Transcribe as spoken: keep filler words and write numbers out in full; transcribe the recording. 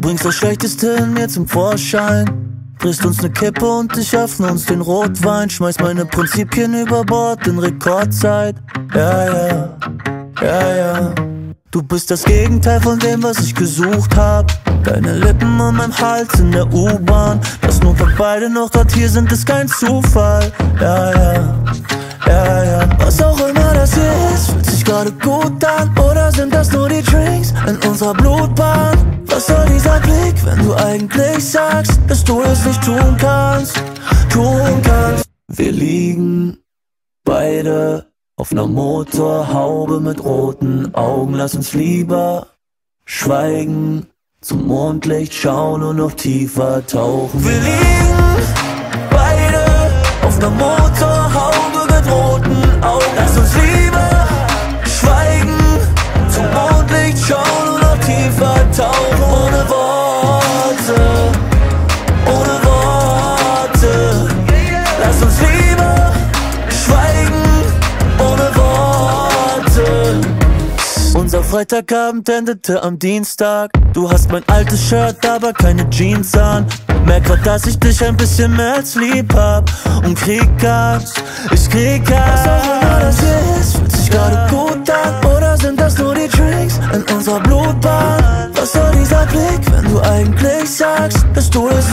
bringst das Schlechteste in mir zum Vorschein. Drehst uns ne Kippe und ich öffne uns den Rotwein. Schmeiß meine Prinzipien über Bord in Record-Zeit. Ja, ja, ja, ja. Du bist das Gegenteil von dem, was ich gesucht hab. Deine Lippen um meinem Hals in der U-Bahn. Dass nur wir beide noch dort hier sind, ist kein Zufall. Ja, ja, ja, ja. Was auch immer das hier ist, fühlt sich gerade gut an. Oder sind das nur die Drinks in unserer Blutbahn? Was soll dieser Blick, wenn du eigentlich sagst, dass du es nicht tun kannst, tun kannst? Wir liegen beide auf ner Motorhaube mit roten Augen. Lass uns lieber schweigen, zum Mondlicht schauen und noch tiefer tauchen. Wir liegen beide auf ner Motorhaube mit roten Augen. Lass uns lieber schweigen, zum Mondlicht schauen und noch tiefer tauchen. Ohne Worte, ohne Worte. Lass uns lieber schweigen, ohne Worte. Unser Freitagabend endete am Dienstag. Du hast mein altes Shirt, aber keine Jeans an. Merk grad, dass ich dich ein bisschen mehr als lieb hab. Und krieg Gas, ich krieg Gas. Was auch immer das hier ist, fühlt sich gerade gut an. Oder sind das nur die Drinks in unserer Blutbahn? Was soll dieser Blick, wenn du eigentlich sagst, dass du es